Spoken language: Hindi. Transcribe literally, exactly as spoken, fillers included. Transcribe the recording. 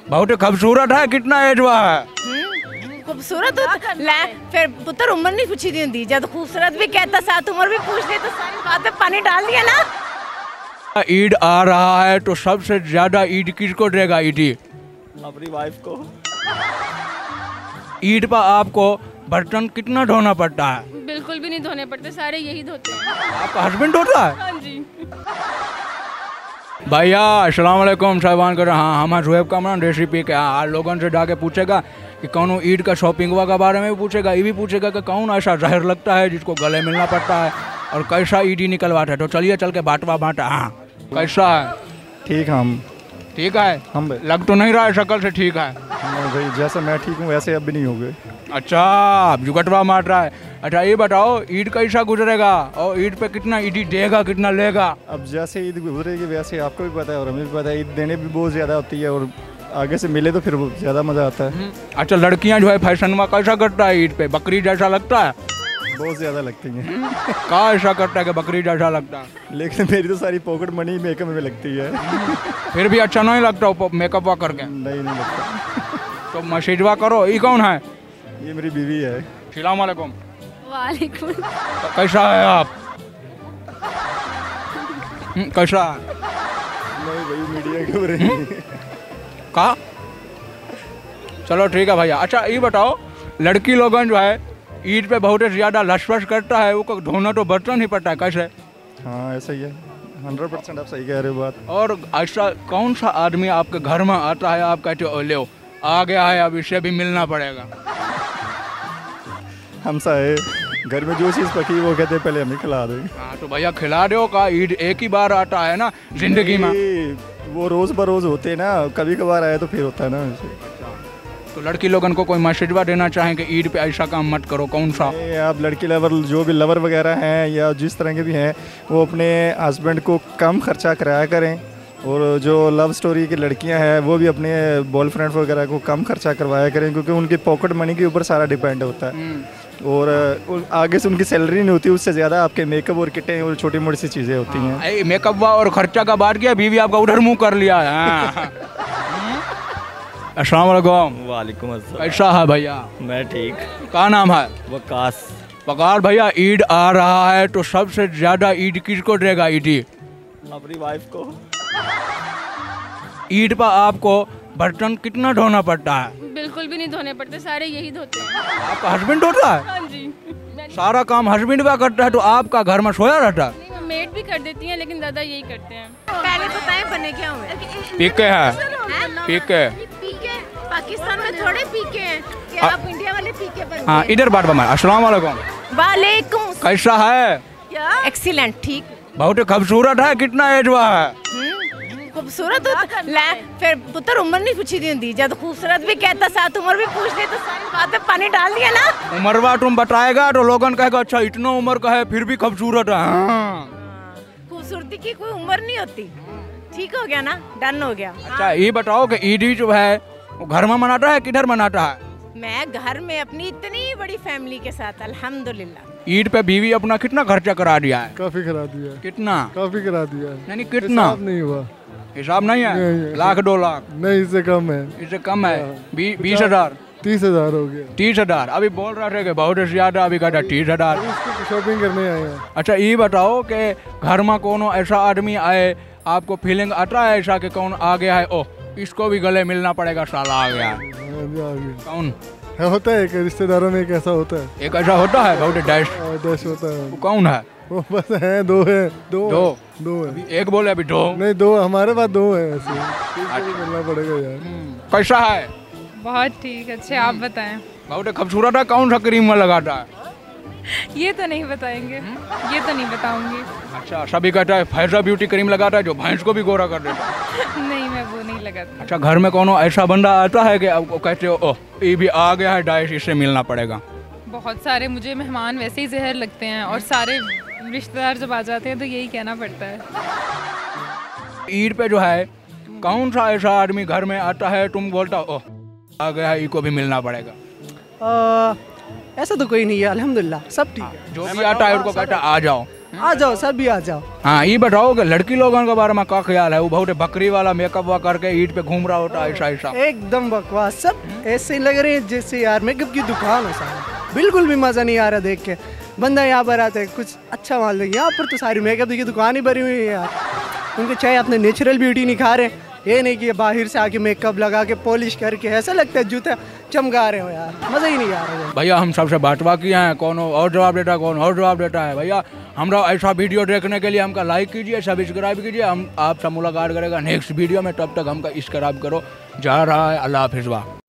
बहुत खूबसूरत है, कितना एज हुआ है? खूबसूरत हो ले, फिर पुत्र उम्र नहीं पूछी दी होंगी, जब खूबसूरत भी कहता साथ उम्र भी पूछ ले तो सारी बातें पानी डाल दिया ना। ईद आ रहा है तो सबसे ज्यादा ईद किसको देगा ईदी? अपनी वाइफ को। ईद पर आपको बर्तन कितना धोना पड़ता है? बिल्कुल भी नहीं धोने पड़ते, सारे यही धोते हैं। आपका हस्बैंड धोता है? हाँ जी। भैया अस्सलाम वालेकुम साहबान कर हाँ हमारा जुएब कामरान रेसिपी के हाँ लोगों से जाके पूछेगा कि कौन ईद का शॉपिंग हुआ के बारे में भी पूछेगा, ये भी पूछेगा कि कौन ऐसा जहर लगता है जिसको गले मिलना पड़ता है और कैसा ईदी निकलवाता है। तो चलिए चल के बांटवा बांटा। हाँ कैसा है? ठीक हम ठीक है। हम लग तो नहीं रहा है शक्ल से ठीक है। भाई जैसा मैं ठीक हूँ वैसे अब भी नहीं हो गए। अच्छा जुगटवा मार रहा है। अच्छा ये बताओ ईद कैसा गुजरेगा और ईद पे कितना ईदी देगा कितना लेगा? अब जैसे ईद गुजरेगी वैसे आपको भी पता है और हमें भी पता है, ईद देने भी बहुत ज़्यादा होती है और आगे से मिले तो फिर ज़्यादा मज़ा आता है। अच्छा लड़कियां जो है फैशन में कैसा करता है ईद पे? बकरी जैसा लगता है? बहुत ज़्यादा लगती हैं। कहाँ ऐसा करता है कि बकरी जैसा लगता है? लेकिन मेरी तो सारी पॉकेट मनी मेकअप में लगती है। फिर भी अच्छा नहीं लगता मेकअप वा करके? नहीं नहीं लगता। तो मशीजवा करो। ये कौन है? ये मेरी बीवी है। अस्सलाम वालेकुम। वालेकुम। कैसा है आप? कैसा है? नहीं भाई मीडिया के बारे में। कहा? चलो ठीक है भैया। अच्छा ये बताओ लड़की लोगन जो है ईद पे बहुत ज़्यादा लशफश करता है, वो धोना तो बर्तन ही पड़ता है, कैसे? हाँ ऐसा ही है, हंड्रेड परसेंट आप सही कह रहे हो बात। और ऐसा कौन सा आदमी आपके घर में आता है आप कहते हो ले आ गया है अब इससे भी मिलना पड़ेगा? हमसा है घर में जो चीज़ पकी वो कहते हैं पहले हमें खिला दें। हाँ तो भैया खिला दो का, ईद एक ही बार आता है ना जिंदगी में। वो रोज़ बरोज़ होते हैं ना, कभी कभार आए तो फिर होता है ना वैसे। तो लड़की लोगन को कोई मैसेजवा देना चाहें कि ईद पे ऐसा काम मत करो, कौन सा? आप लड़की लवर जो भी लवर वगैरह हैं या जिस तरह के भी हैं वो अपने हस्बैंड को कम खर्चा कराया करें और जो लव स्टोरी की लड़कियां हैं वो भी अपने बॉयफ्रेंड वगैरह को कम खर्चा करवाया करें क्योंकि उनकी पॉकेट मनी के ऊपर सारा डिपेंड होता है और आगे से उनकी सैलरी नहीं होती, उससे ज़्यादा आपके मेकअप और किटें और छोटी मोटी सी चीज़ें होती हैं। मेकअप वा और खर्चा का बात किया, बीवी आपका उधर मुँह कर लिया है। अस्सलाम वालेकुम। वालेकुम अस्सलाम। कैसा है भैया? मैं ठीक। क्या नाम है? वकास। वकार भैया ईद आ रहा है तो सबसे ज्यादा ईद किसको देगा ईदी? अपनी वाइफ को। ईद पर आपको बर्तन कितना धोना पड़ता है? बिल्कुल भी नहीं धोने पड़ते, सारे यही धोते हैं। आपका हस्बैंड धोता है? हाँ जी। सारा काम हस्बैंड भी करता है तो आपका घर में सोया रहता है? नहीं, मेड भी कर देती हैं लेकिन ज्यादा यही करते हैं। पहले बताएं बने क्या हुए? पीके है पीके। पीके पाकिस्तान में थोड़े पीके हैं कि आप इंडिया वाले पीके बन गए। हाँ इधर बात बमा। अस्सलाम वालेकुम। वालेकुम। कैसा है? एक्सीलेंट ठीक। बहुत खूबसूरत है, कितना एज हुआ है? खूबसूरत हो ले, फिर पुत्र उम्र नहीं पूछी दी होंगी, जब खूबसूरत भी कहता साथ उम्र भी पूछ ले तो सारी बातें पानी डाल दिया ना। उम्रवा तुम बताएगा तो लोगन कहेगा अच्छा इतना उम्र का है फिर भी खूबसूरत है। खूबसूरती की कोई उम्र नहीं होती। ठीक हो गया ना, डन हो गया। अच्छा ये बताओ कि ईदी जो है वो घर में मनाता है किधर मनाता है? मैं घर में अपनी इतनी बड़ी फैमिली के साथ अल्हम्दुलिल्लाह। ईद पे बीवी अपना कितना खर्चा करा दिया है? काफी करा दिया। कितना? काफी करा दिया। यानी कितना? हिसाब नहीं हुआ। हिसाब नहीं है? नहीं, लाख दो लाख? नहीं इससे कम है। इससे कम है? बी, बीस हजार तीस हजार हो गया। तीस हजार अभी बोल रहे थे कि बहुत ज्यादा, अभी कहता तीस हजार शॉपिंग करने आए हैं। अच्छा ये बताओ कि घर में कोनो ऐसा आदमी आए आपको फीलिंग आता है ऐसा कि कौन आ गया है, ओह इसको भी गले मिलना पड़ेगा, साला आ गया? कौन होता है? एक रिश्तेदारों में एक ऐसा होता है। एक ऐसा होता है बहुत डैश डैश होता है। वो कौन है? वो बस है दो है दो दो दो है। एक बोले अभी दो नहीं दो हमारे पास दो है ऐसे। मिलना पड़ेगा यार। कैसा है? बहुत ठीक। अच्छे आप बताएं। बहुत खूबसूरत है। कौन सा क्रीम में लगाता है? ये तो नहीं बताएंगे, ये तो नहीं बताऊंगी। अच्छा सभी कहता है फैजा ब्यूटी क्रीम लगाता है जो भैंस को भी गोरा कर देता है। नहीं मैं वो नहीं लगाती। अच्छा घर में कोनो ऐसा बंदा आता है कि आपको कहते हो ओह ये भी आ गया है डाइश, इससे मिलना पड़ेगा? बहुत सारे मुझे मेहमान वैसे ही जहर लगते हैं और सारे रिश्तेदार जब आ जाते हैं तो यही कहना पड़ता है। ईद पे जो है कौन सा ऐसा आदमी घर में आता है तुम बोलता ओह आ गया है इसको भी मिलना पड़ेगा? आ, ऐसा तो कोई नहीं है अल्हम्दुलिल्लाह, सब ठीक है। जो भी आता है उनको कहता आ जाओ। आ जाओ सभी आ जाओ। हाँ ये बताओ कि लड़की लोगों के बारे में क्या ख्याल है? वो बहुत बकरी वाला मेकअप वा करके ईद पे घूम रहा होता है ऐसा ऐसा। एकदम बकवास, सब ऐसे ही लग रहे हैं जैसे यार मेकअप की दुकान है सारी। बिल्कुल भी मज़ा नहीं आ रहा देख के। बंदा यहाँ पर आता है कुछ अच्छा मान लेंगे, यहाँ पर तो सारी मेकअप की दुकान ही भरी हुई है यार। उनके चाहे अपने नेचुरल ब्यूटी निखा रहे हैं, ये नहीं कि बाहर से आके मेकअप लगा के पॉलिश करके ऐसा लगता है जूता चमका रहे हो यार, मज़ा ही नहीं आ रहा है। भैया हम सबसे बातवा किए हैं, कौन और जवाब देता कौन और जवाब देता है। भैया हमारा ऐसा वीडियो देखने के लिए हमका लाइक कीजिए, सब्सक्राइब कीजिए। हम आपसे मुलाकात करेगा नेक्स्ट वीडियो में, तब तक हमका सब्सक्राइब करो। जा रहा है, अल्लाह हाफिज़।